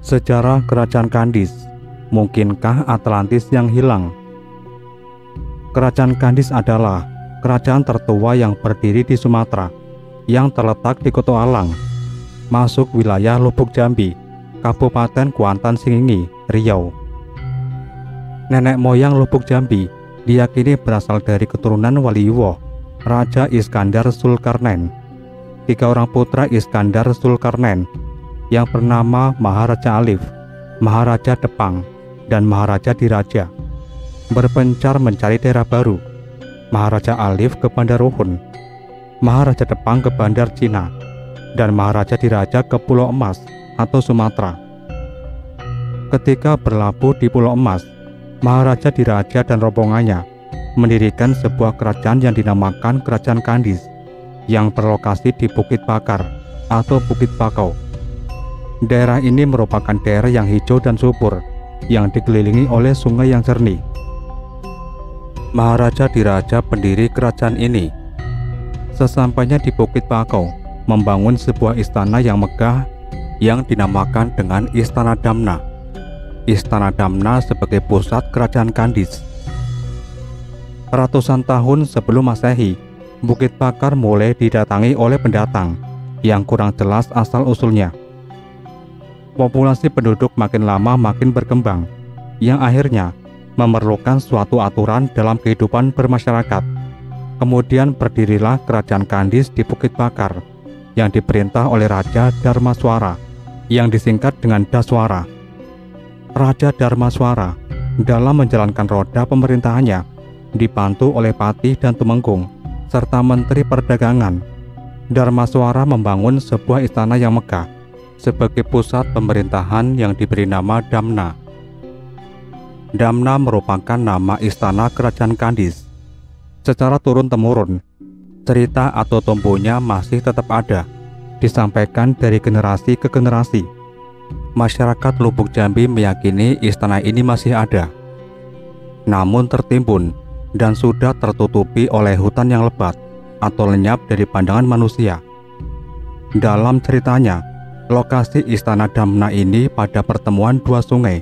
Sejarah Kerajaan Kandis. Mungkinkah Atlantis yang hilang? Kerajaan Kandis adalah kerajaan tertua yang berdiri di Sumatera, yang terletak di Kota Alang, masuk wilayah Lubuk Jambi, Kabupaten Kuantan Sengingi, Riau. Nenek moyang Lubuk Jambi diyakini berasal dari keturunan Waliwo, Raja Iskandar Zulkarnain. 3 orang putra Iskandar Zulkarnain yang bernama Maharaja Alif, Maharaja Depang, dan Maharaja Diraja berpencar mencari daerah baru. Maharaja Alif ke Bandar Ruhun, Maharaja Depang ke Bandar Cina, dan Maharaja Diraja ke Pulau Emas atau Sumatera. Ketika berlabuh di Pulau Emas, Maharaja Diraja dan rombongannya mendirikan sebuah kerajaan yang dinamakan Kerajaan Kandis yang berlokasi di Bukit Bakar atau Bukit Bakau. Daerah ini merupakan daerah yang hijau dan subur yang dikelilingi oleh sungai yang jernih. Maharaja Diraja pendiri kerajaan ini. Sesampainya di Bukit Bakau, membangun sebuah istana yang megah yang dinamakan dengan Istana Damna. Istana Damna sebagai pusat kerajaan Kandis. Ratusan tahun sebelum Masehi, Bukit Bakar mulai didatangi oleh pendatang yang kurang jelas asal-usulnya. Populasi penduduk makin lama makin berkembang, yang akhirnya memerlukan suatu aturan dalam kehidupan bermasyarakat. Kemudian berdirilah Kerajaan Kandis di Bukit Bakar yang diperintah oleh Raja Dharmaswara, yang disingkat dengan Daswara. Raja Dharmaswara dalam menjalankan roda pemerintahannya dibantu oleh Patih dan Tumenggung serta Menteri Perdagangan. Dharmaswara membangun sebuah istana yang megah sebagai pusat pemerintahan yang diberi nama Damna. Damna merupakan nama istana Kerajaan Kandis. Secara turun-temurun, cerita atau tumbuhnya masih tetap ada, disampaikan dari generasi ke generasi. Masyarakat Lubuk Jambi meyakini istana ini masih ada, namun tertimbun dan sudah tertutupi oleh hutan yang lebat atau lenyap dari pandangan manusia. Dalam ceritanya, lokasi istana Damna ini pada pertemuan 2 sungai.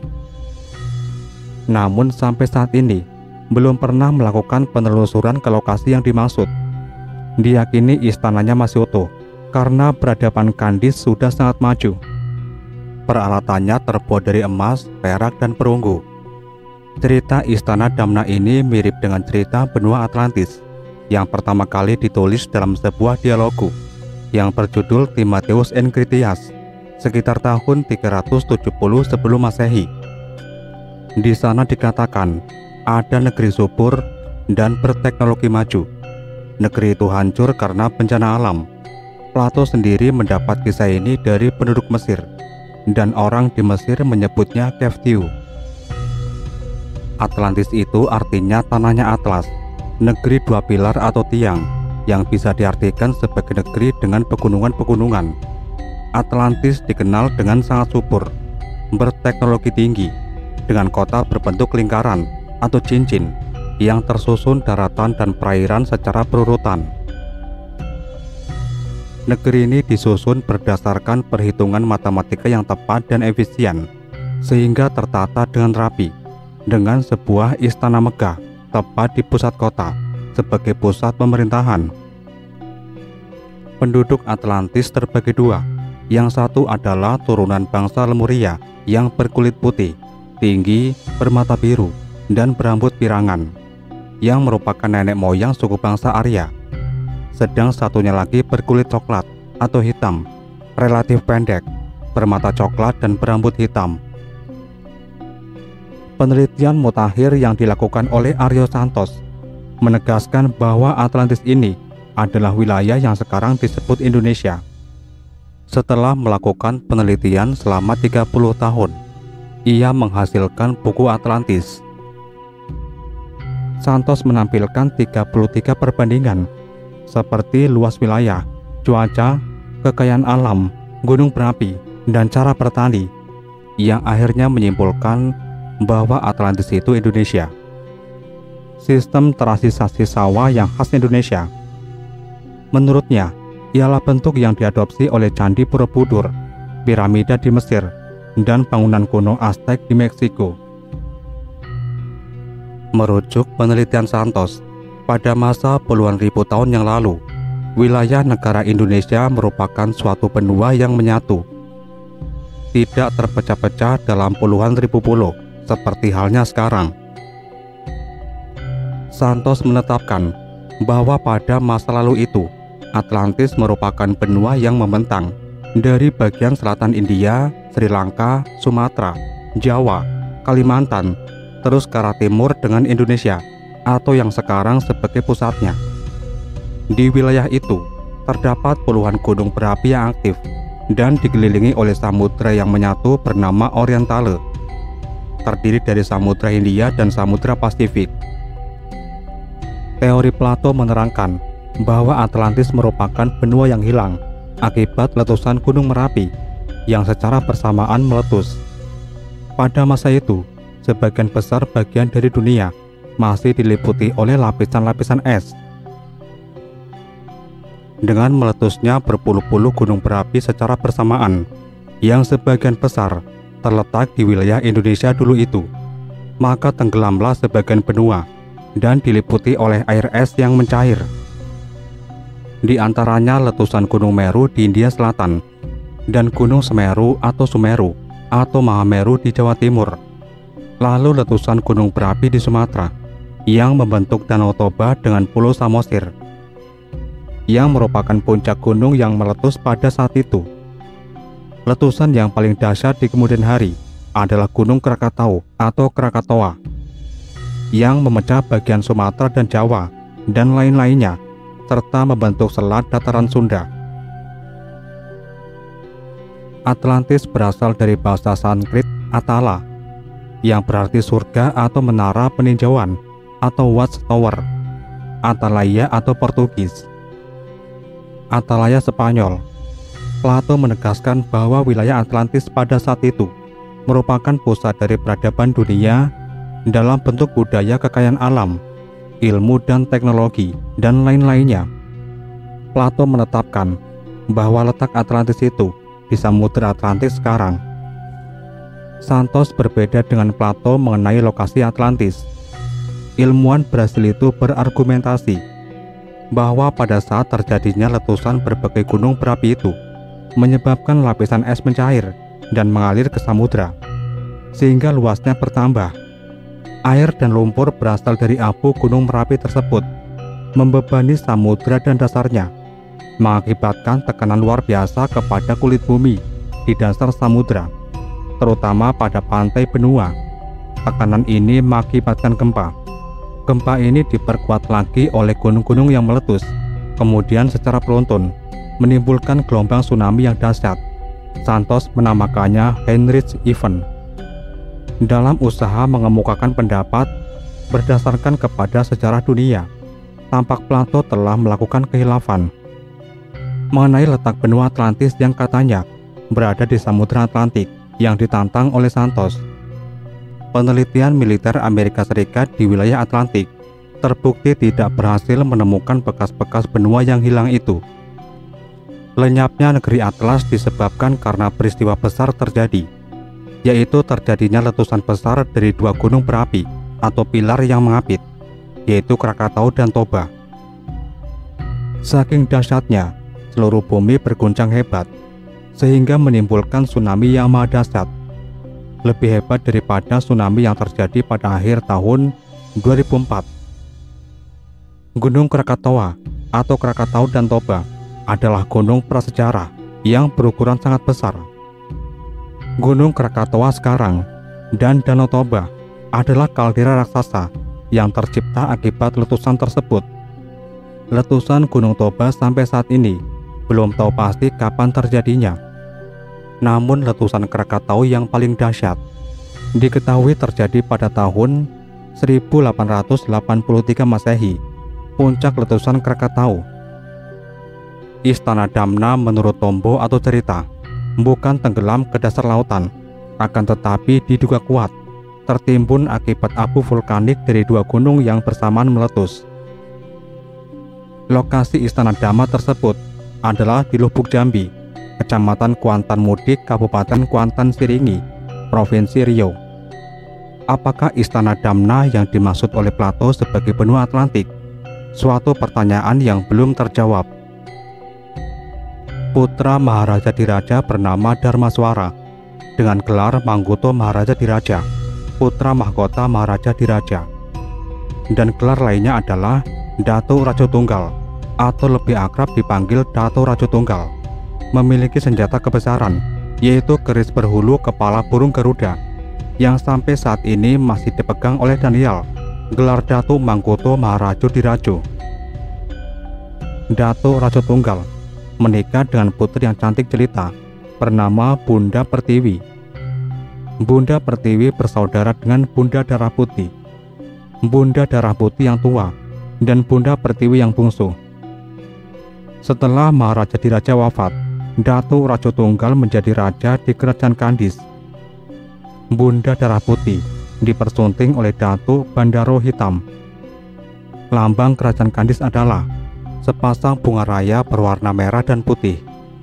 Namun sampai saat ini belum pernah melakukan penelusuran ke lokasi yang dimaksud. Diyakini istananya masih utuh karena peradaban Kandis sudah sangat maju. Peralatannya terbuat dari emas, perak, dan perunggu. Cerita istana Damna ini mirip dengan cerita benua Atlantis yang pertama kali ditulis dalam sebuah dialogu yang berjudul Timotheus and Critias sekitar tahun 370 sebelum Masehi. Di sana dikatakan ada negeri subur dan berteknologi maju. Negeri itu hancur karena bencana alam. Plato sendiri mendapat kisah ini dari penduduk Mesir, dan orang di Mesir menyebutnya Keftiu. Atlantis itu artinya tanahnya Atlas, negeri 2 pilar atau tiang, yang bisa diartikan sebagai negeri dengan pegunungan-pegunungan. Atlantis dikenal dengan sangat subur, berteknologi tinggi, dengan kota berbentuk lingkaran atau cincin yang tersusun daratan dan perairan secara berurutan. Negeri ini disusun berdasarkan perhitungan matematika yang tepat dan efisien, sehingga tertata dengan rapi, dengan sebuah istana megah tepat di pusat kota sebagai pusat pemerintahan. Penduduk Atlantis terbagi 2. Yang satu adalah turunan bangsa Lemuria yang berkulit putih, tinggi, bermata biru, dan berambut pirangan, yang merupakan nenek moyang suku bangsa Arya. Sedang satunya lagi berkulit coklat atau hitam, relatif pendek, bermata coklat dan berambut hitam. Penelitian mutakhir yang dilakukan oleh Aryo Santos menegaskan bahwa Atlantis ini adalah wilayah yang sekarang disebut Indonesia. Setelah melakukan penelitian selama 30 tahun, ia menghasilkan buku Atlantis. Santos menampilkan 33 perbandingan seperti luas wilayah, cuaca, kekayaan alam, gunung berapi, dan cara bertani, yang akhirnya menyimpulkan bahwa Atlantis itu Indonesia. Sistem terasisasi sawah yang khas Indonesia. Menurutnya, ialah bentuk yang diadopsi oleh Candi Borobudur, piramida di Mesir, dan bangunan kuno Aztec di Meksiko. Merujuk penelitian Santos, pada masa puluhan ribu tahun yang lalu, wilayah negara Indonesia merupakan suatu benua yang menyatu, tidak terpecah-pecah dalam puluhan ribu pulau seperti halnya sekarang. Santos menetapkan bahwa pada masa lalu itu, Atlantis merupakan benua yang membentang dari bagian selatan India, Sri Lanka, Sumatera, Jawa, Kalimantan, terus ke arah timur dengan Indonesia atau yang sekarang sebagai pusatnya. Di wilayah itu terdapat puluhan gunung berapi yang aktif dan dikelilingi oleh samudra yang menyatu bernama Orientale, terdiri dari Samudra Hindia dan Samudra Pasifik. Teori Plato menerangkan bahwa Atlantis merupakan benua yang hilang akibat letusan Gunung Merapi yang secara bersamaan meletus. Pada masa itu, sebagian besar bagian dari dunia masih diliputi oleh lapisan-lapisan es. Dengan meletusnya berpuluh-puluh gunung berapi secara bersamaan, yang sebagian besar terletak di wilayah Indonesia dulu itu, maka tenggelamlah sebagian benua dan diliputi oleh air es yang mencair. Di antaranya letusan Gunung Meru di India Selatan dan Gunung Semeru atau Sumeru atau Mahameru di Jawa Timur. Lalu letusan gunung berapi di Sumatera yang membentuk Danau Toba dengan Pulau Samosir, yang merupakan puncak gunung yang meletus pada saat itu. Letusan yang paling dahsyat di kemudian hari adalah Gunung Krakatau atau Krakatoa, yang memecah bagian Sumatera dan Jawa dan lain-lainnya, serta membentuk selat dataran Sunda. Atlantis berasal dari bahasa Sanskrit Atala, yang berarti surga atau menara peninjauan atau watchtower, Atalaya atau Portugis, Atalaya Spanyol. Plato menegaskan bahwa wilayah Atlantis pada saat itu merupakan pusat dari peradaban dunia dalam bentuk budaya, kekayaan alam, ilmu dan teknologi, dan lain-lainnya. Plato menetapkan bahwa letak Atlantis itu di Samudra Atlantis sekarang. Santos berbeda dengan Plato mengenai lokasi Atlantis. Ilmuwan Brasil itu berargumentasi bahwa pada saat terjadinya letusan berbagai gunung berapi itu menyebabkan lapisan es mencair dan mengalir ke samudra, sehingga luasnya bertambah. Air dan lumpur berasal dari abu Gunung Merapi tersebut membebani samudra dan dasarnya, mengakibatkan tekanan luar biasa kepada kulit bumi di dasar samudra, terutama pada pantai benua. Tekanan ini mengakibatkan gempa. Gempa ini diperkuat lagi oleh gunung-gunung yang meletus, kemudian secara beruntun menimbulkan gelombang tsunami yang dahsyat. Santos menamakannya Heinrich Event. Dalam usaha mengemukakan pendapat berdasarkan kepada sejarah dunia, tampak Plato telah melakukan khilafan mengenai letak benua Atlantis yang katanya berada di Samudra Atlantik yang ditantang oleh Santos. Penelitian militer Amerika Serikat di wilayah Atlantik terbukti tidak berhasil menemukan bekas-bekas benua yang hilang itu. Lenyapnya negeri Atlas disebabkan karena peristiwa besar terjadi, yaitu terjadinya letusan besar dari dua gunung berapi atau pilar yang mengapit, yaitu Krakatau dan Toba. Saking dahsyatnya, seluruh bumi berguncang hebat, sehingga menimbulkan tsunami yang maha dahsyat, lebih hebat daripada tsunami yang terjadi pada akhir tahun 2004. Gunung Krakatoa atau Krakatau dan Toba adalah gunung prasejarah yang berukuran sangat besar. Gunung Krakatoa sekarang dan Danau Toba adalah kaldera raksasa yang tercipta akibat letusan tersebut. Letusan Gunung Toba sampai saat ini belum tahu pasti kapan terjadinya. Namun letusan Krakatau yang paling dahsyat diketahui terjadi pada tahun 1883 Masehi, puncak letusan Krakatau. Istana Damna menurut Tombo atau cerita bukan tenggelam ke dasar lautan, akan tetapi diduga kuat tertimbun akibat abu vulkanik dari dua gunung yang bersamaan meletus. Lokasi Istana Dama tersebut adalah di Lubuk Jambi, Kecamatan Kuantan Mudik, Kabupaten Kuantan Siringi, Provinsi Riau. Apakah Istana Damna yang dimaksud oleh Plato sebagai benua Atlantik? Suatu pertanyaan yang belum terjawab. Putra Maharaja Diraja bernama Dharmaswara dengan gelar Mangkuto Maharaja Diraja, putra mahkota Maharaja Diraja. Dan gelar lainnya adalah Datuk Raja Tunggal atau lebih akrab dipanggil Datuk Raja Tunggal. Memiliki senjata kebesaran, yaitu keris berhulu kepala burung Garuda yang sampai saat ini masih dipegang oleh Daniel, gelar Datuk Mangkuto Maharaja Diraja. Datuk Raja Tunggal menikah dengan putri yang cantik jelita bernama Bunda Pertiwi. Bunda Pertiwi bersaudara dengan Bunda Darah Putih, Bunda Darah Putih yang tua, dan Bunda Pertiwi yang bungsu. Setelah Maharaja Diraja wafat, Datuk Raja Tunggal menjadi raja di Kerajaan Kandis. Bunda Darah Putih dipersunting oleh Datuk Bandaro Hitam. Lambang Kerajaan Kandis adalah sepasang bunga raya berwarna merah dan putih.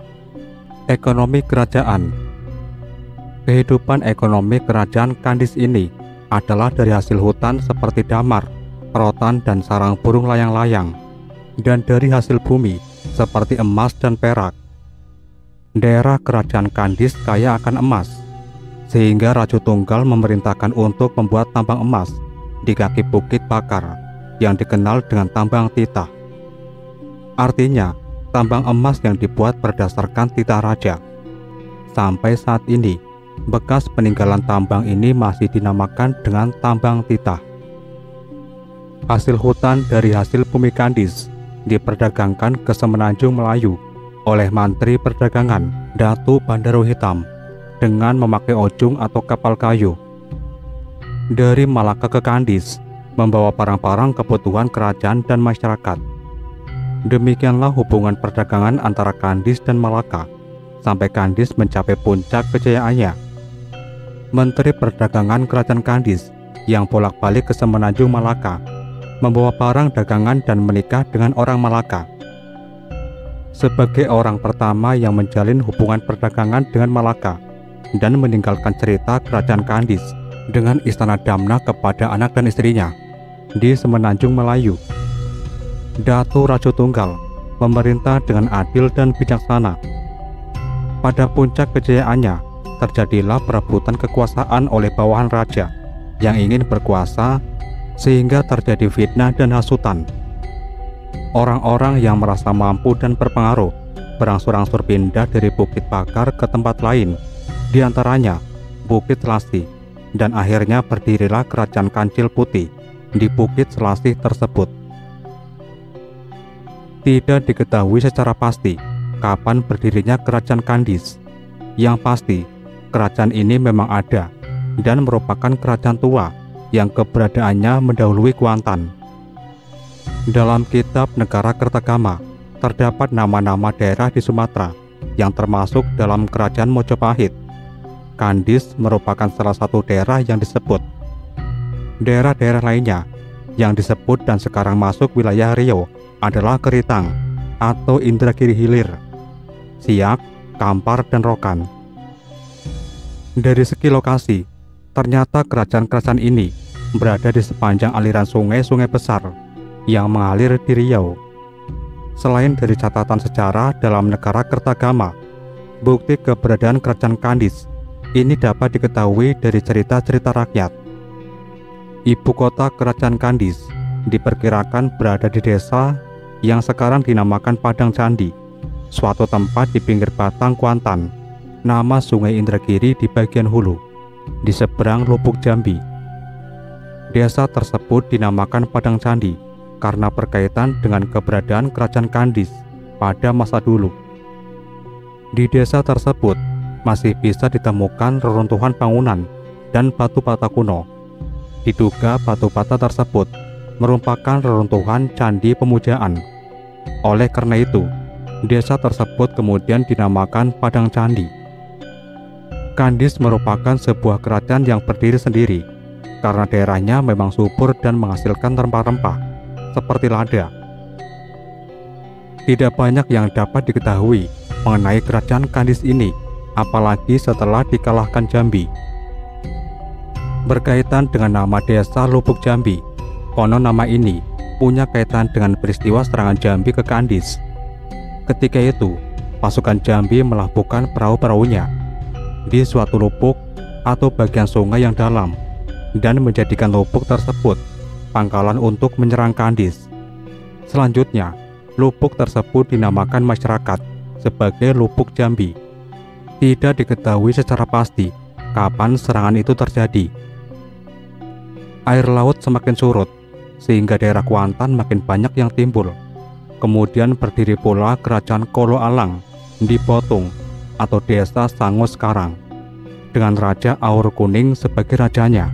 Ekonomi kerajaan. Kehidupan ekonomi kerajaan Kandis ini adalah dari hasil hutan seperti damar, rotan, dan sarang burung layang-layang, dan dari hasil bumi seperti emas dan perak. Daerah kerajaan Kandis kaya akan emas, sehingga Raja Tunggal memerintahkan untuk membuat tambang emas di kaki Bukit Bakar yang dikenal dengan tambang titah. Artinya, tambang emas yang dibuat berdasarkan titah raja. Sampai saat ini, bekas peninggalan tambang ini masih dinamakan dengan tambang titah. Hasil hutan dari hasil bumi Kandis diperdagangkan ke Semenanjung Melayu oleh Mantri Perdagangan Datuk Bandaro Hitam dengan memakai ojung atau kapal kayu. Dari Malaka ke Kandis, membawa barang-barang kebutuhan kerajaan dan masyarakat. Demikianlah hubungan perdagangan antara Kandis dan Malaka sampai Kandis mencapai puncak kejayaannya. Menteri Perdagangan Kerajaan Kandis yang bolak-balik ke Semenanjung Malaka membawa barang dagangan dan menikah dengan orang Malaka. Sebagai orang pertama yang menjalin hubungan perdagangan dengan Malaka dan meninggalkan cerita Kerajaan Kandis dengan Istana Damna kepada anak dan istrinya di Semenanjung Melayu, Datuk Raja Tunggal memerintah dengan adil dan bijaksana. Pada puncak kejayaannya, terjadilah perebutan kekuasaan oleh bawahan raja yang ingin berkuasa, sehingga terjadi fitnah dan hasutan. Orang-orang yang merasa mampu dan berpengaruh berangsur-angsur pindah dari Bukit Bakar ke tempat lain, di antaranya Bukit Selasih, dan akhirnya berdirilah Kerajaan Kancil Putih di Bukit Selasih tersebut. Tidak diketahui secara pasti kapan berdirinya Kerajaan Kandis. Yang pasti, kerajaan ini memang ada dan merupakan kerajaan tua yang keberadaannya mendahului Kuantan. Dalam kitab Negara Kertagama terdapat nama-nama daerah di Sumatera yang termasuk dalam Kerajaan Mojopahit. Kandis merupakan salah satu daerah yang disebut. Daerah-daerah lainnya yang disebut dan sekarang masuk wilayah Riau adalah Keritang atau Indragiri Hilir, Siak, Kampar, dan Rokan. Dari segi lokasi, ternyata kerajaan-kerajaan ini berada di sepanjang aliran sungai-sungai besar yang mengalir di Riau. Selain dari catatan sejarah dalam Negara Kertagama, bukti keberadaan Kerajaan Kandis ini dapat diketahui dari cerita-cerita rakyat. Ibu kota Kerajaan Kandis diperkirakan berada di desa yang sekarang dinamakan Padang Candi, suatu tempat di pinggir Batang Kuantan, nama Sungai Indragiri di bagian hulu, di seberang Lubuk Jambi. Desa tersebut dinamakan Padang Candi karena berkaitan dengan keberadaan Kerajaan Kandis pada masa dulu. Di desa tersebut masih bisa ditemukan reruntuhan bangunan dan batu bata kuno. Diduga batu bata tersebut merupakan reruntuhan candi pemujaan. Oleh karena itu, desa tersebut kemudian dinamakan Padang Candi. Kandis merupakan sebuah kerajaan yang berdiri sendiri karena daerahnya memang subur dan menghasilkan rempah-rempah seperti lada. Tidak banyak yang dapat diketahui mengenai kerajaan Kandis ini, apalagi setelah dikalahkan Jambi. Berkaitan dengan nama desa Lubuk Jambi, konon nama ini punya kaitan dengan peristiwa serangan Jambi ke Kandis. Ketika itu, pasukan Jambi melabuhkan perahu-perahunya di suatu lubuk atau bagian sungai yang dalam dan menjadikan lubuk tersebut pangkalan untuk menyerang Kandis. Selanjutnya, lubuk tersebut dinamakan masyarakat sebagai Lubuk Jambi. Tidak diketahui secara pasti kapan serangan itu terjadi. Air laut semakin surut, sehingga daerah Kuantan makin banyak yang timbul. Kemudian berdiri pula kerajaan Kolo Alang di Potung atau desa Sango sekarang, dengan Raja Aur Kuning sebagai rajanya.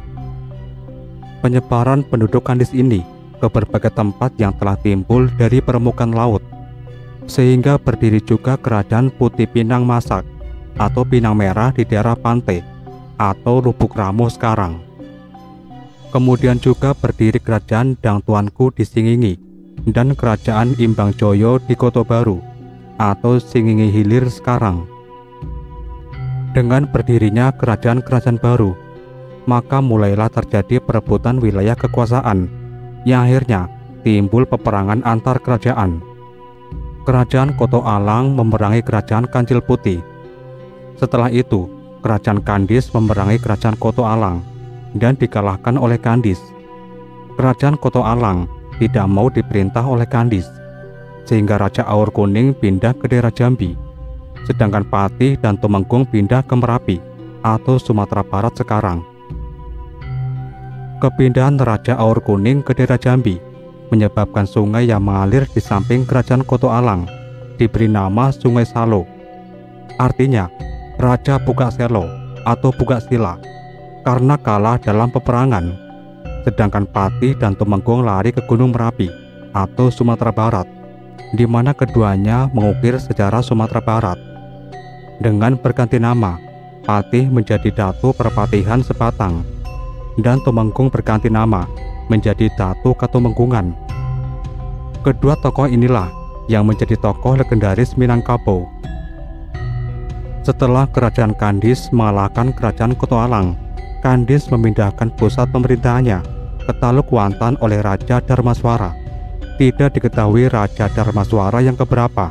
Penyebaran penduduk Kandis ini ke berbagai tempat yang telah timbul dari permukaan laut, sehingga berdiri juga kerajaan Putih Pinang Masak atau Pinang Merah di daerah pantai atau Lubuk Ramu sekarang. Kemudian juga berdiri kerajaan Dang Tuanku di Singingi dan kerajaan Imbang Joyo di Kota Baru atau Singingi Hilir sekarang. Dengan berdirinya kerajaan-kerajaan baru, maka mulailah terjadi perebutan wilayah kekuasaan yang akhirnya timbul peperangan antar kerajaan. Kerajaan Koto Alang memerangi kerajaan Kancil Putih. Setelah itu, kerajaan Kandis memerangi kerajaan Koto Alang dan dikalahkan oleh Kandis. Kerajaan Koto Alang tidak mau diperintah oleh Kandis, sehingga Raja Aur Kuning pindah ke daerah Jambi, sedangkan Patih dan Tumenggung pindah ke Merapi atau Sumatera Barat sekarang. Kepindahan Raja Aur Kuning ke daerah Jambi menyebabkan sungai yang mengalir di samping kerajaan Koto Alang diberi nama Sungai Salo. Artinya, Raja Buka Selo atau Buka Sila, karena kalah dalam peperangan, sedangkan Patih dan Tumenggung lari ke Gunung Merapi atau Sumatera Barat, di mana keduanya mengukir sejarah Sumatera Barat. Dengan berganti nama, Patih menjadi Datu Perpatihan Sebatang, dan Tumenggung berganti nama menjadi Datu Katumenggungan. Kedua tokoh inilah yang menjadi tokoh legendaris Minangkabau. Setelah kerajaan Kandis mengalahkan kerajaan Koto Alang, Kandis memindahkan pusat pemerintahannya ke Taluk Kuantan oleh Raja Dharmaswara. Tidak diketahui Raja Dharmaswara yang keberapa.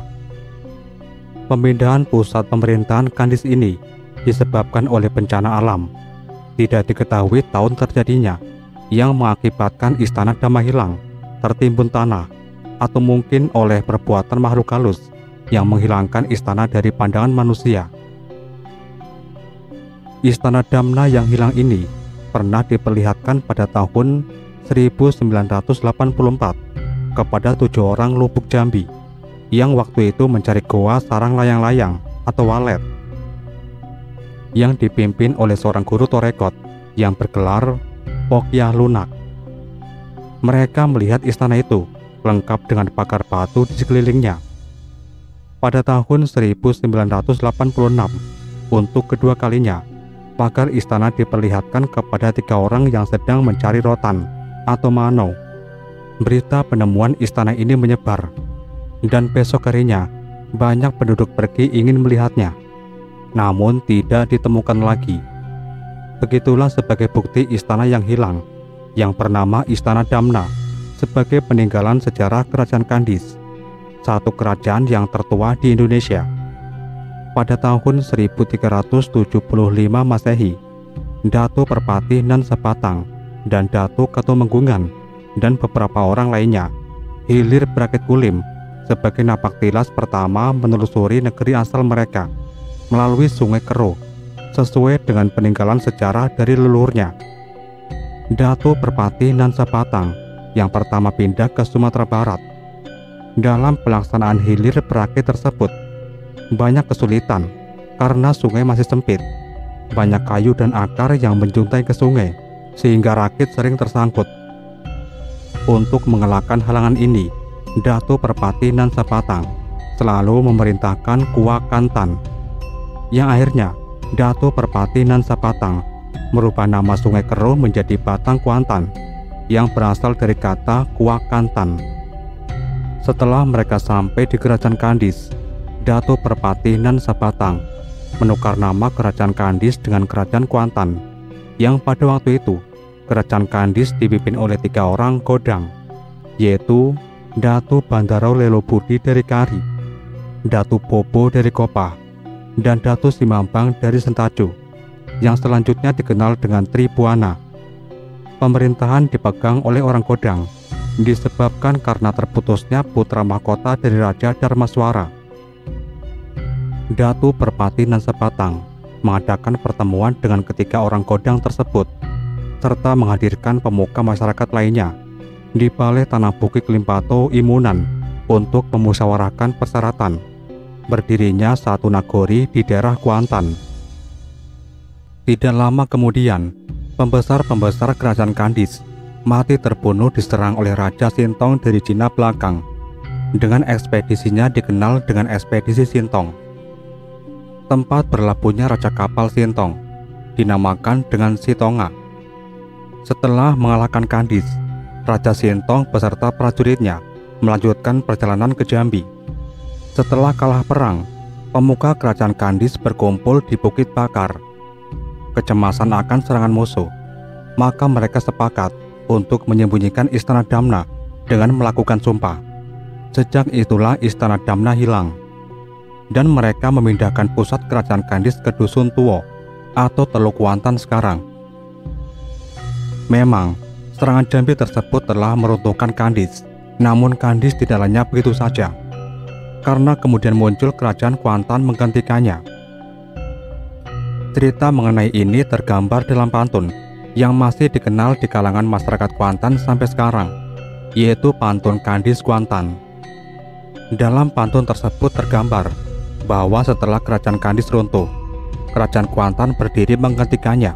Pemindahan pusat pemerintahan Kandis ini disebabkan oleh bencana alam. Tidak diketahui tahun terjadinya, yang mengakibatkan istana Dhamma hilang, tertimbun tanah, atau mungkin oleh perbuatan makhluk halus yang menghilangkan istana dari pandangan manusia. Istana Damna yang hilang ini pernah diperlihatkan pada tahun 1984 kepada 7 orang Lubuk Jambi yang waktu itu mencari goa sarang layang-layang atau walet yang dipimpin oleh seorang guru torekot yang bergelar Pokyah Lunak. Mereka melihat istana itu lengkap dengan pagar batu di sekelilingnya. Pada tahun 1986, untuk kedua kalinya, pagar istana diperlihatkan kepada 3 orang yang sedang mencari rotan atau mano. Berita penemuan istana ini menyebar, dan besok harinya banyak penduduk pergi ingin melihatnya, namun tidak ditemukan lagi. Begitulah sebagai bukti istana yang hilang, yang bernama Istana Damna, sebagai peninggalan sejarah kerajaan Kandis, satu kerajaan yang tertua di Indonesia. Pada tahun 1375 Masehi, Datu Perpati Nan Sebatang dan Datu Katumenggungan dan beberapa orang lainnya hilir Brakit Kulim sebagai napaktilas pertama menelusuri negeri asal mereka melalui Sungai Kero, sesuai dengan peninggalan sejarah dari leluhurnya. Datu Perpati Nan Sebatang yang pertama pindah ke Sumatera Barat. Dalam pelaksanaan hilir Brakit tersebut, banyak kesulitan karena sungai masih sempit. Banyak kayu dan akar yang menjuntai ke sungai, sehingga rakit sering tersangkut. Untuk mengelakkan halangan ini, Datu Perpati Nan Sebatang selalu memerintahkan Kuak Kantan, yang akhirnya Datu Perpati Nan Sebatang merubah nama Sungai Kero menjadi Batang Kuantan, yang berasal dari kata Kuak Kantan. Setelah mereka sampai di kerajaan Kandis, Datu Perpati Nan Sabatang menukar nama Kerajaan Kandis dengan Kerajaan Kuantan, yang pada waktu itu Kerajaan Kandis dipimpin oleh 3 orang Kodang, yaitu Datu Bandaro Lelobudi dari Kari, Datu Bobo dari Kopah, dan Datu Simambang dari Sentaju, yang selanjutnya dikenal dengan Tribuana. Pemerintahan dipegang oleh orang Kodang disebabkan karena terputusnya putra mahkota dari Raja Dharmaswara. Datu Perpati Nan Sabatang mengadakan pertemuan dengan ketiga orang Kodang tersebut, serta menghadirkan pemuka masyarakat lainnya di Balai Tanah Bukit Limpato Imunan untuk memusyawarahkan persyaratan berdirinya satu nagori di daerah Kuantan. Tidak lama kemudian, pembesar-pembesar Kerajaan Kandis mati terbunuh diserang oleh Raja Sintong dari Cina belakang. Dengan ekspedisinya dikenal dengan ekspedisi Sintong. Tempat berlabuhnya raja kapal Sintong dinamakan dengan Sitonga. Setelah mengalahkan Kandis, Raja Sintong beserta prajuritnya melanjutkan perjalanan ke Jambi. Setelah kalah perang, pemuka Kerajaan Kandis berkumpul di Bukit Bakar. Kecemasan akan serangan musuh, maka mereka sepakat untuk menyembunyikan Istana Damna dengan melakukan sumpah. Sejak itulah Istana Damna hilang, dan mereka memindahkan pusat Kerajaan Kandis ke Dusun Tuo atau Teluk Kuantan sekarang. Memang, serangan Jambi tersebut telah meruntuhkan Kandis, namun Kandis tidak lenyap begitu saja, karena kemudian muncul Kerajaan Kuantan menggantikannya. Cerita mengenai ini tergambar dalam pantun yang masih dikenal di kalangan masyarakat Kuantan sampai sekarang, yaitu pantun Kandis Kuantan. Dalam pantun tersebut tergambar bahwa setelah Kerajaan Kandis runtuh, Kerajaan Kuantan berdiri menggantikannya.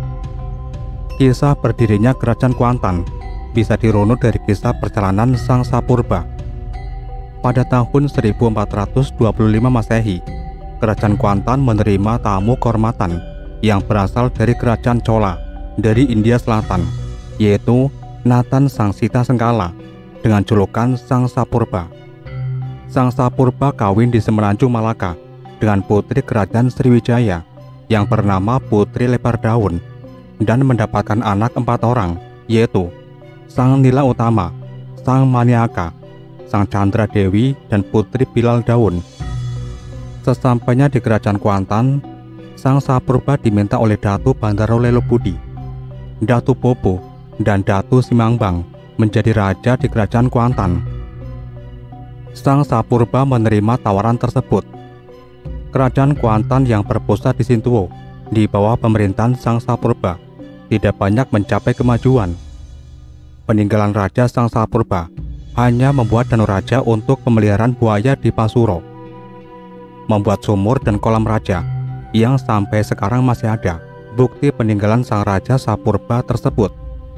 Kisah berdirinya Kerajaan Kuantan bisa dirunut dari kisah perjalanan Sang Sapurba. Pada tahun 1425 Masehi, Kerajaan Kuantan menerima tamu kehormatan yang berasal dari Kerajaan Chola dari India Selatan, yaitu Natan Sangsita Senggala dengan julukan Sang Sapurba. Sang Sapurba kawin di Semenanjung Malaka dengan putri Kerajaan Sriwijaya yang bernama Putri Lebar Daun dan mendapatkan anak 4 orang, yaitu Sang Nila Utama, Sang Maniaka, Sang Chandra Dewi, dan Putri Bilal Daun. Sesampainya di Kerajaan Kuantan, Sang Sapurba diminta oleh Datu Bandaro Lelobudi, Datu Bobo, dan Datu Simambang menjadi raja di Kerajaan Kuantan. Sang Sapurba menerima tawaran tersebut. Kerajaan Kuantan yang berpusat di Sintuo di bawah pemerintahan Sang Sapurba tidak banyak mencapai kemajuan. Peninggalan Raja Sang Sapurba hanya membuat danau raja untuk pemeliharaan buaya di Pasuro, membuat sumur dan kolam raja yang sampai sekarang masih ada bukti peninggalan Sang Raja Sapurba tersebut.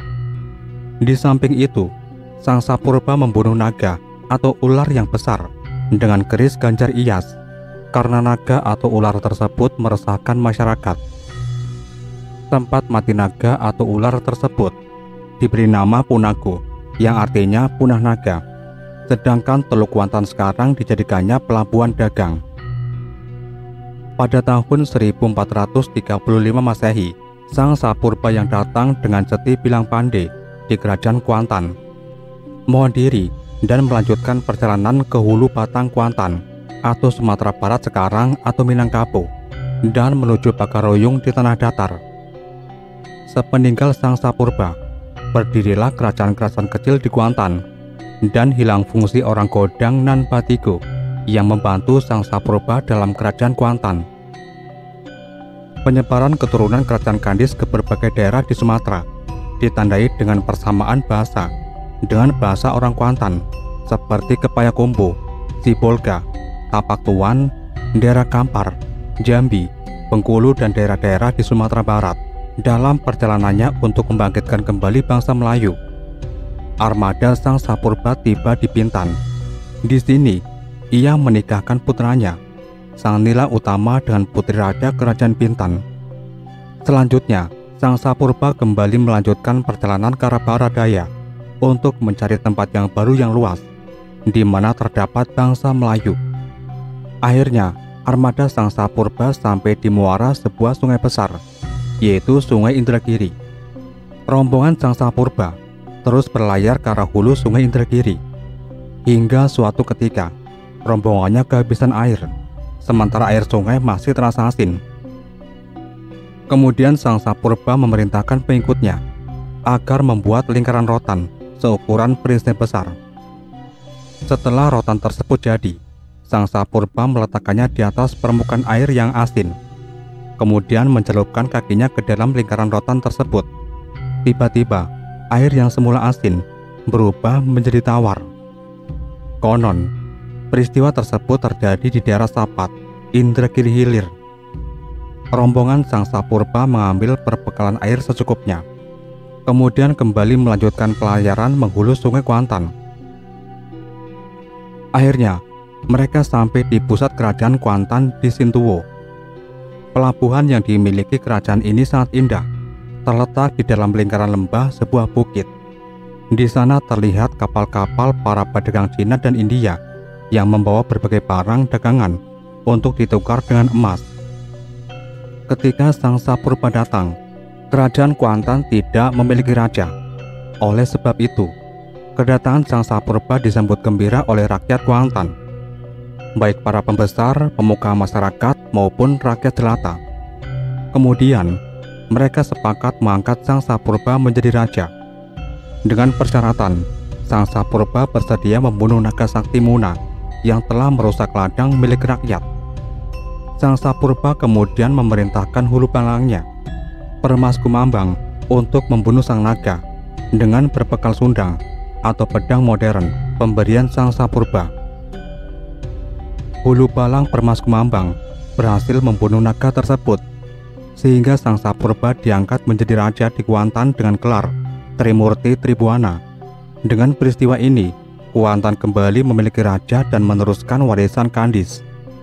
Di samping itu, Sang Sapurba membunuh naga atau ular yang besar dengan keris ganjar iyas, karena naga atau ular tersebut meresahkan masyarakat. Tempat mati naga atau ular tersebut diberi nama Punago, yang artinya punah naga, sedangkan Teluk Kuantan sekarang dijadikannya pelabuhan dagang. Pada tahun 1435 Masehi, Sang Sapurba yang datang dengan Seti Bilang Pande di Kerajaan Kuantan mohon diri dan melanjutkan perjalanan ke hulu Batang Kuantan atau Sumatera Barat sekarang atau Minangkabau, dan menuju Bakaroyung di tanah datar. Sepeninggal Sang Sapurba, berdirilah kerajaan-kerajaan kecil di Kuantan, dan hilang fungsi orang Kodang nan Batigo yang membantu Sang Sapurba dalam Kerajaan Kuantan. Penyebaran keturunan Kerajaan Kandis ke berbagai daerah di Sumatera ditandai dengan persamaan bahasa dengan bahasa orang Kuantan, seperti Kepayakumbu, Sibolga, Tapak Tuan, daerah Kampar, Jambi, Bengkulu, dan daerah-daerah di Sumatera Barat. Dalam perjalanannya untuk membangkitkan kembali bangsa Melayu, armada Sang Sapurba tiba di Bintan. Di sini, ia menikahkan putranya, Sang Nila Utama, dengan putri raja Kerajaan Bintan. Selanjutnya, Sang Sapurba kembali melanjutkan perjalanan ke arah barat daya untuk mencari tempat yang baru yang luas, di mana terdapat bangsa Melayu. Akhirnya, armada Sangsa Purba sampai di muara sebuah sungai besar, yaitu Sungai Indragiri. Rombongan Sangsa Purba terus berlayar ke arah hulu Sungai Indragiri. Hingga suatu ketika, rombongannya kehabisan air, sementara air sungai masih terasa asin. Kemudian Sangsa Purba memerintahkan pengikutnya agar membuat lingkaran rotan seukuran perisai besar. Setelah rotan tersebut jadi, Sangsa Purba meletakkannya di atas permukaan air yang asin, kemudian mencelupkan kakinya ke dalam lingkaran rotan tersebut. Tiba-tiba, air yang semula asin berubah menjadi tawar. Konon, peristiwa tersebut terjadi di daerah Sapat, Indragiri Hilir. Rombongan Sangsa Purba mengambil perbekalan air secukupnya, kemudian kembali melanjutkan pelayaran menghulu Sungai Kuantan. Akhirnya, mereka sampai di pusat kerajaan Kuantan di Sintuwo. Pelabuhan yang dimiliki kerajaan ini sangat indah, terletak di dalam lingkaran lembah sebuah bukit. Di sana terlihat kapal-kapal para pedagang Cina dan India yang membawa berbagai barang dagangan untuk ditukar dengan emas. Ketika Sangsa Purba datang, kerajaan Kuantan tidak memiliki raja. Oleh sebab itu, kedatangan Sangsa Purba disambut gembira oleh rakyat Kuantan, baik para pembesar, pemuka masyarakat maupun rakyat jelata. Kemudian, mereka sepakat mengangkat Sangsa Purba menjadi raja. Dengan persyaratan, Sangsa Purba bersedia membunuh naga sakti Muna yang telah merusak ladang milik rakyat. Sangsa Purba kemudian memerintahkan hulu balangnya, Permas Kumambang, untuk membunuh sang naga dengan berbekal sundang atau pedang modern pemberian Sangsa Purba. Hulu balang Permas Kumambang berhasil membunuh naga tersebut, sehingga Sangsa Purba diangkat menjadi raja di Kuantan dengan gelar Trimurti Tribuana. Dengan peristiwa ini, Kuantan kembali memiliki raja dan meneruskan warisan Kandis.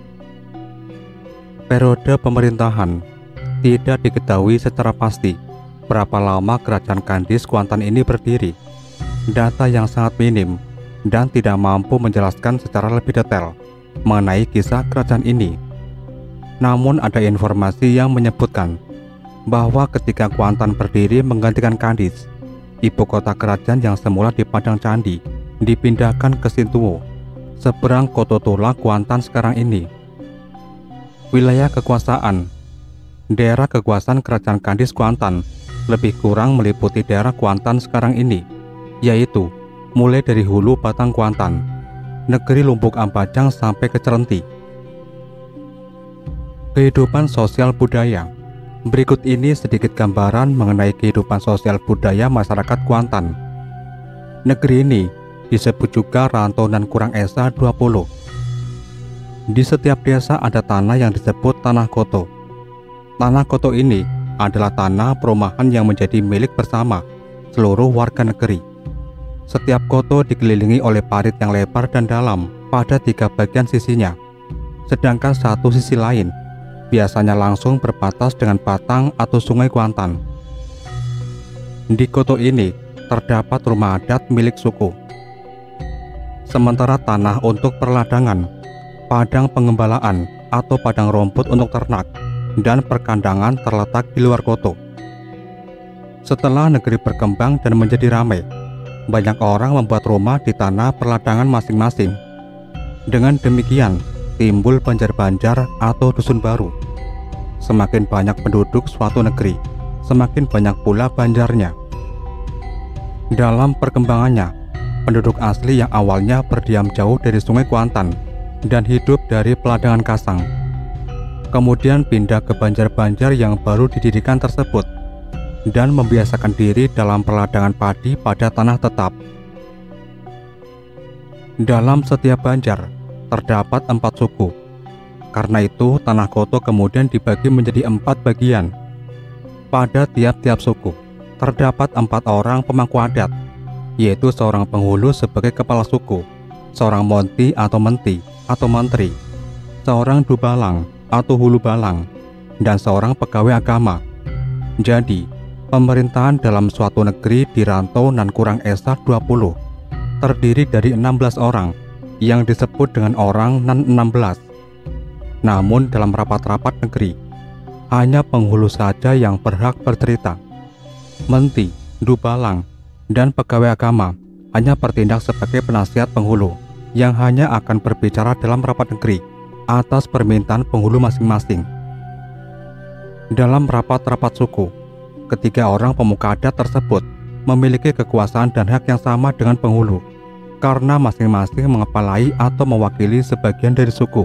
Periode pemerintahan tidak diketahui secara pasti berapa lama kerajaan Kandis Kuantan ini berdiri. Data yang sangat minim dan tidak mampu menjelaskan secara lebih detail mengenai kisah kerajaan ini. Namun ada informasi yang menyebutkan bahwa ketika Kuantan berdiri menggantikan Kandis, ibu kota kerajaan yang semula di Padang Candi dipindahkan ke Sintuwo, seberang Kota Tola Kuantan sekarang ini. Wilayah kekuasaan. Daerah kekuasaan kerajaan Kandis Kuantan lebih kurang meliputi daerah Kuantan sekarang ini, yaitu mulai dari hulu Batang Kuantan, negeri Lumbuk Ampajang sampai ke Cerenti. Kehidupan sosial budaya. Berikut ini sedikit gambaran mengenai kehidupan sosial budaya masyarakat Kuantan. Negeri ini disebut juga Rantonan Kurang Esa 20. Di setiap desa ada tanah yang disebut Tanah Koto. Tanah Koto ini adalah tanah perumahan yang menjadi milik bersama seluruh warga negeri. Setiap koto dikelilingi oleh parit yang lebar dan dalam pada 3 bagian sisinya, sedangkan satu sisi lain biasanya langsung berbatas dengan batang atau sungai Kuantan. Di koto ini terdapat rumah adat milik suku. Sementara tanah untuk perladangan, padang pengembalaan atau padang rumput untuk ternak, dan perkandangan terletak di luar koto. Setelah negeri berkembang dan menjadi ramai, banyak orang membuat rumah di tanah perladangan masing-masing. Dengan demikian, timbul banjar-banjar atau dusun baru. Semakin banyak penduduk suatu negeri, semakin banyak pula banjarnya. Dalam perkembangannya, penduduk asli yang awalnya berdiam jauh dari sungai Kuantan dan hidup dari peladangan kasang, kemudian pindah ke banjar-banjar yang baru didirikan tersebut dan membiasakan diri dalam perladangan padi pada tanah tetap. Dalam setiap banjar terdapat 4 suku. Karena itu, tanah koto kemudian dibagi menjadi 4 bagian. Pada tiap-tiap suku terdapat 4 orang pemangku adat, yaitu seorang penghulu sebagai kepala suku, seorang monti atau menti atau menteri, seorang dubalang atau hulu balang, dan seorang pegawai agama. Jadi, pemerintahan dalam suatu negeri di Rantonan Kurang Esa 20 terdiri dari 16 orang yang disebut dengan orang Nan 16. Namun dalam rapat-rapat negeri, hanya penghulu saja yang berhak bercerita. Menti, dubalang, dan pegawai agama hanya bertindak sebagai penasihat penghulu yang hanya akan berbicara dalam rapat negeri atas permintaan penghulu masing-masing. Dalam rapat-rapat suku, ketiga orang pemuka adat tersebut memiliki kekuasaan dan hak yang sama dengan penghulu karena masing-masing mengepalai atau mewakili sebagian dari suku.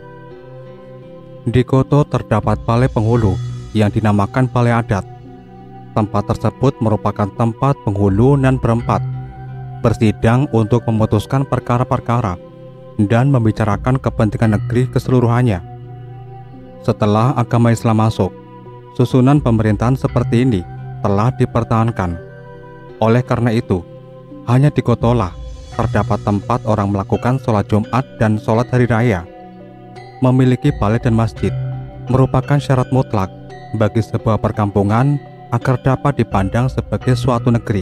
Di Koto terdapat balai penghulu yang dinamakan balai adat. Tempat tersebut merupakan tempat penghulu nan berempat bersidang untuk memutuskan perkara-perkara dan membicarakan kepentingan negeri keseluruhannya. Setelah agama Islam masuk, susunan pemerintahan seperti ini telah dipertahankan. Oleh karena itu, hanya di Kotolah terdapat tempat orang melakukan sholat Jumat dan sholat hari raya. Memiliki balai dan masjid merupakan syarat mutlak bagi sebuah perkampungan agar dapat dipandang sebagai suatu negeri.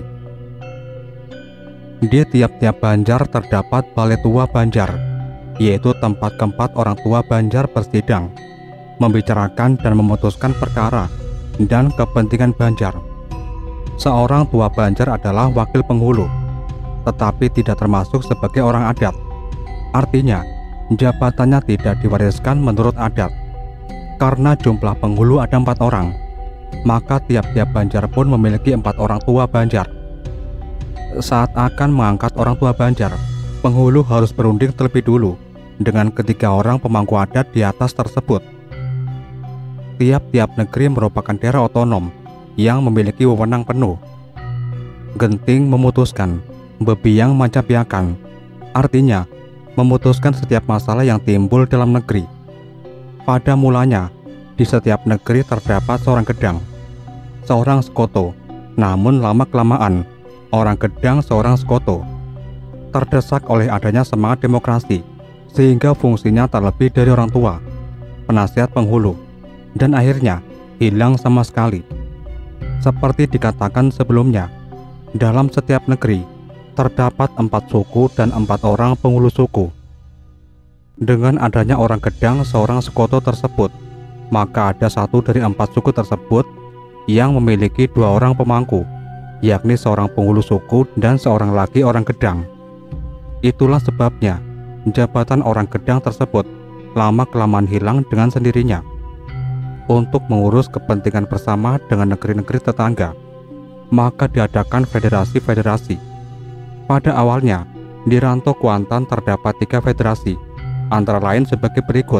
Di tiap-tiap banjar terdapat balai tua banjar, yaitu tempat keempat orang tua banjar bersidang, membicarakan dan memutuskan perkara dan kepentingan banjar. Seorang tua banjar adalah wakil penghulu, tetapi tidak termasuk sebagai orang adat. Artinya, jabatannya tidak diwariskan menurut adat. Karena jumlah penghulu ada 4 orang, maka tiap-tiap banjar pun memiliki 4 orang tua banjar. Saat akan mengangkat orang tua banjar, penghulu harus berunding terlebih dulu dengan ketiga orang pemangku adat di atas tersebut. Tiap-tiap negeri merupakan daerah otonom yang memiliki wewenang penuh. Genting memutuskan, bebiyang mancapiakan, artinya memutuskan setiap masalah yang timbul dalam negeri. Pada mulanya, di setiap negeri terdapat seorang gedang, seorang sekoto, namun lama-kelamaan, orang gedang seorang sekoto. Terdesak oleh adanya semangat demokrasi, sehingga fungsinya terlebih dari orang tua, penasihat penghulu, dan akhirnya hilang sama sekali. Seperti dikatakan sebelumnya, dalam setiap negeri terdapat 4 suku dan 4 orang penghulu suku. Dengan adanya orang gedang seorang sekoto tersebut, maka ada 1 dari 4 suku tersebut yang memiliki 2 orang pemangku, yakni seorang penghulu suku dan seorang lagi orang gedang. Itulah sebabnya jabatan orang gedang tersebut lama-kelamaan hilang dengan sendirinya. Untuk mengurus kepentingan bersama dengan negeri-negeri tetangga, maka diadakan federasi-federasi. Pada awalnya, di Rantau Kuantan terdapat 3 federasi, antara lain sebagai berikut.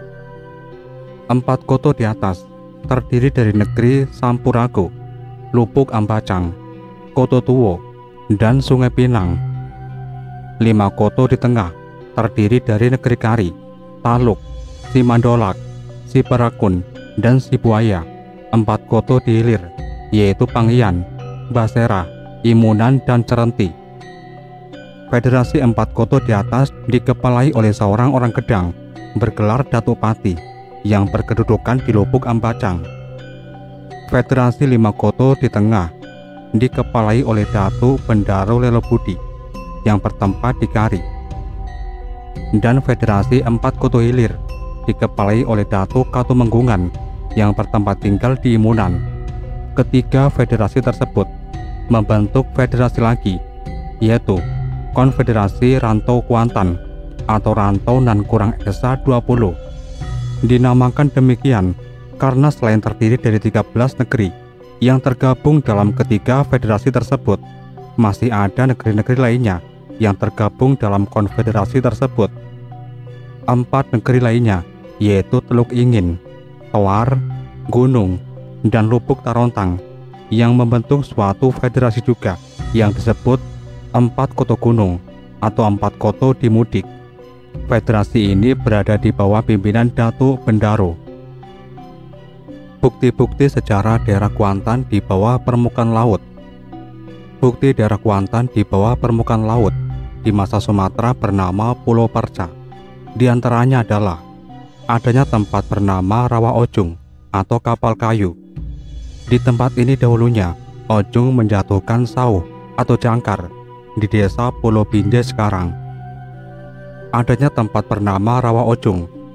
4 koto di atas terdiri dari negeri Sampurago, Lubuk Ambacang, Koto Tuwo, dan Sungai Pinang. 5 koto di tengah terdiri dari negeri Kari, Taluk, Simandolak, Siparakun, dan Sibuaya. 4 koto di hilir, yaitu Pangian, Basera, Imunan, dan Cerenti. Federasi 4 koto di atas dikepalai oleh seorang orang gedang bergelar Datuk Pati yang berkedudukan di Lubuk Ambacang. Federasi 5 koto di tengah dikepalai oleh Datuk Bendaro Lelobudi yang bertempat di Kari. Dan Federasi 4 koto hilir dikepalai oleh Datuk Katumenggungan yang bertempat tinggal di Imunan. Ketiga federasi tersebut membentuk federasi lagi, yaitu Konfederasi Rantau Kuantan atau Rantau Nan Kurang Esa 20. Dinamakan demikian karena selain terdiri dari 13 negeri yang tergabung dalam ketiga federasi tersebut, masih ada negeri-negeri lainnya yang tergabung dalam konfederasi tersebut. 4 negeri lainnya yaitu Teluk Ingin, Toar, Gunung, dan Lubuk Tarontang yang membentuk suatu federasi juga yang disebut 4 Koto Gunung atau 4 Koto di Mudik. Federasi ini berada di bawah pimpinan Datuk Bendaro. Bukti-bukti sejarah daerah Kuantan di bawah permukaan laut. Bukti daerah Kuantan di bawah permukaan laut di masa Sumatera bernama Pulau Parca. Di antaranya adalah adanya tempat bernama Rawa Ojung atau kapal kayu. Di tempat ini dahulunya Ojung menjatuhkan sauh atau jangkar di desa Pulau Binde sekarang. Adanya tempat bernama Rawa Ojung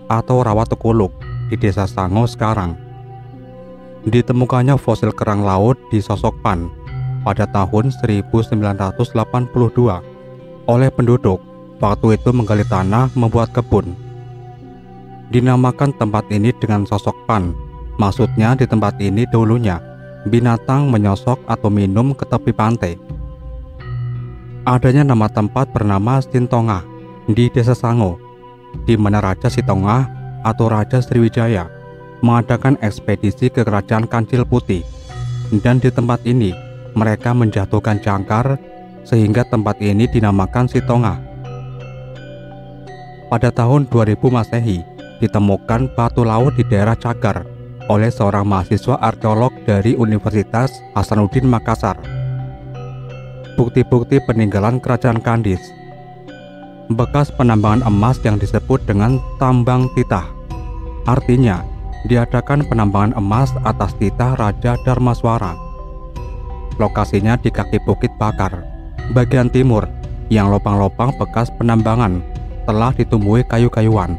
atau Rawa Tekuluk di Desa Sango sekarang. Ditemukannya fosil kerang laut di Sosokpan pada tahun 1982 oleh penduduk waktu itu menggali tanah membuat kebun. Dinamakan tempat ini dengan Sosokpan, maksudnya di tempat ini dulunya binatang menyosok atau minum ke tepi pantai. Adanya nama tempat bernama Sintongah di Desa Sango, di mana Raja Sintongah atau Raja Sriwijaya mengadakan ekspedisi ke Kerajaan Kancil Putih, dan di tempat ini mereka menjatuhkan jangkar sehingga tempat ini dinamakan Sintongah. Pada tahun 2000 Masehi ditemukan batu laut di daerah Cagar oleh seorang mahasiswa arkeolog dari Universitas Hasanuddin Makassar. Bukti-bukti peninggalan Kerajaan Kandis. Bekas penambangan emas yang disebut dengan tambang titah. Artinya, diadakan penambangan emas atas titah Raja Dharmaswara. Lokasinya di kaki Bukit Bakar, bagian timur, yang lopang-lopang bekas penambangan telah ditumbuhi kayu-kayuan.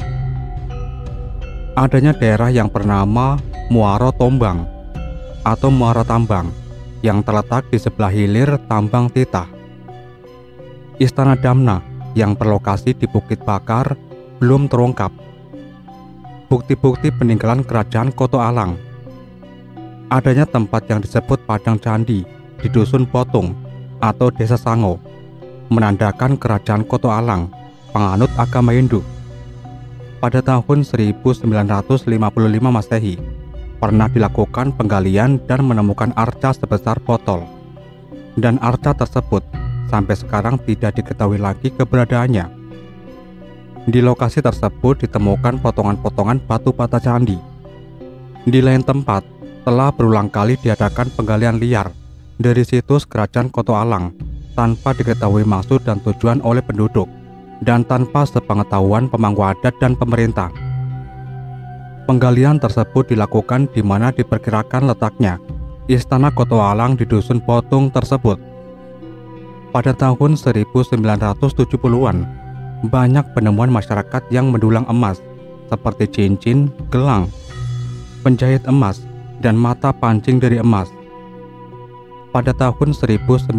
Adanya daerah yang bernama Muaro Tombang atau Muara Tambang yang terletak di sebelah hilir tambang titah. Istana Damna yang berlokasi di Bukit Bakar belum terungkap. Bukti-bukti peninggalan Kerajaan Koto Alang. Adanya tempat yang disebut Padang Candi di Dusun Potung atau Desa Sango, menandakan Kerajaan Koto Alang, penganut agama Hindu. Pada tahun 1955 Masehi, pernah dilakukan penggalian dan menemukan arca sebesar botol. Dan arca tersebut sampai sekarang tidak diketahui lagi keberadaannya. Di lokasi tersebut ditemukan potongan-potongan batu bata candi. Di lain tempat, telah berulang kali diadakan penggalian liar dari situs Kerajaan Koto Alang tanpa diketahui maksud dan tujuan oleh penduduk dan tanpa sepengetahuan pemangku adat dan pemerintah. Penggalian tersebut dilakukan di mana diperkirakan letaknya Istana Koto Alang di Dusun Potung tersebut. Pada tahun 1970-an, banyak penemuan masyarakat yang mendulang emas seperti cincin, gelang, penjahit emas, dan mata pancing dari emas. Pada tahun 1967,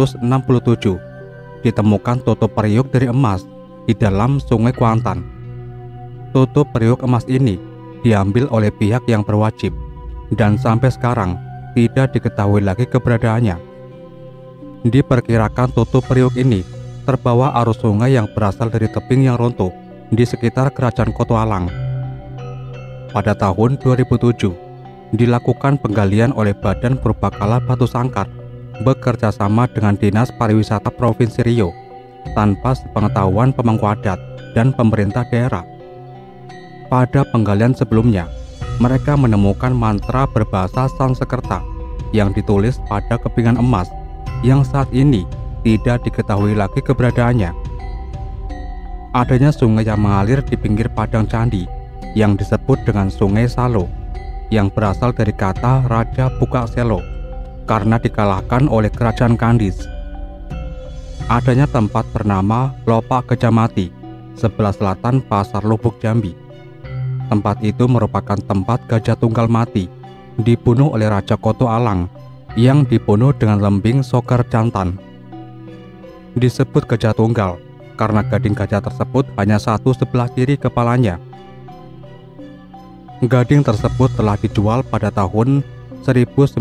ditemukan tutup periuk dari emas di dalam Sungai Kuantan. Tutup periuk emas ini diambil oleh pihak yang berwajib dan sampai sekarang tidak diketahui lagi keberadaannya. Diperkirakan tutup periuk ini terbawa arus sungai yang berasal dari tebing yang runtuh di sekitar Kerajaan Koto Alang. Pada tahun 2007, dilakukan penggalian oleh Badan Purbakala Batu Sangkar bekerja sama dengan Dinas Pariwisata Provinsi Riau tanpa sepengetahuan pemangku adat dan pemerintah daerah. Pada penggalian sebelumnya, mereka menemukan mantra berbahasa Sanskerta yang ditulis pada kepingan emas yang saat ini tidak diketahui lagi keberadaannya. Adanya sungai yang mengalir di pinggir padang candi yang disebut dengan Sungai Salo yang berasal dari kata Raja Buka Selo karena dikalahkan oleh Kerajaan Kandis. Adanya tempat bernama Lopak Kejamati sebelah selatan Pasar Lubuk Jambi. Tempat itu merupakan tempat gajah tunggal mati dibunuh oleh Raja Koto Alang yang dibunuh dengan lembing Sokar Jantan. Disebut gajah tunggal karena gading gajah tersebut hanya satu sebelah kiri kepalanya. Gading tersebut telah dijual pada tahun 1976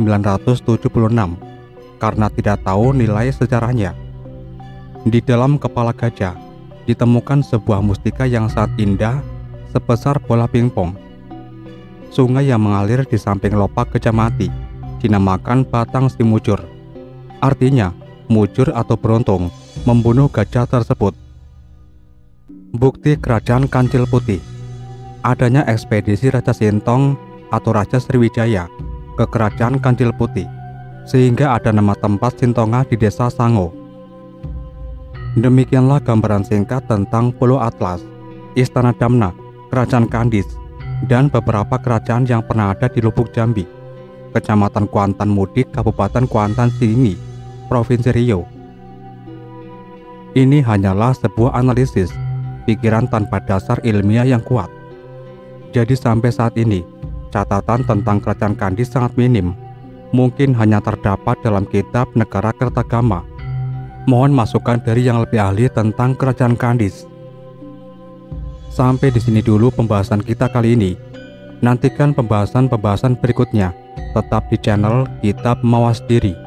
karena tidak tahu nilai sejarahnya. Di dalam kepala gajah ditemukan sebuah mustika yang sangat indah sebesar bola pingpong. Sungai yang mengalir di samping Lopak Kejamati dinamakan Batang Simujur. Artinya, mujur atau beruntung membunuh gajah tersebut. Bukti Kerajaan Kancil Putih. Adanya ekspedisi Raja Sintong atau Raja Sriwijaya ke Kerajaan Kancil Putih, sehingga ada nama tempat Sintongah di Desa Sango. Demikianlah gambaran singkat tentang Pulau Atlas, Istana Damna, Kerajaan Kandis, dan beberapa kerajaan yang pernah ada di Lubuk Jambi, Kecamatan Kuantan Mudik, Kabupaten Kuantan Singi, Provinsi Riau. Ini hanyalah sebuah analisis pikiran tanpa dasar ilmiah yang kuat. Jadi sampai saat ini, catatan tentang Kerajaan Kandis sangat minim. Mungkin hanya terdapat dalam kitab Negara Kertagama. Mohon masukan dari yang lebih ahli tentang Kerajaan Kandis. Sampai di sini dulu pembahasan kita kali ini. Nantikan pembahasan-pembahasan berikutnya. Tetap di channel Kitab Mawas Diri.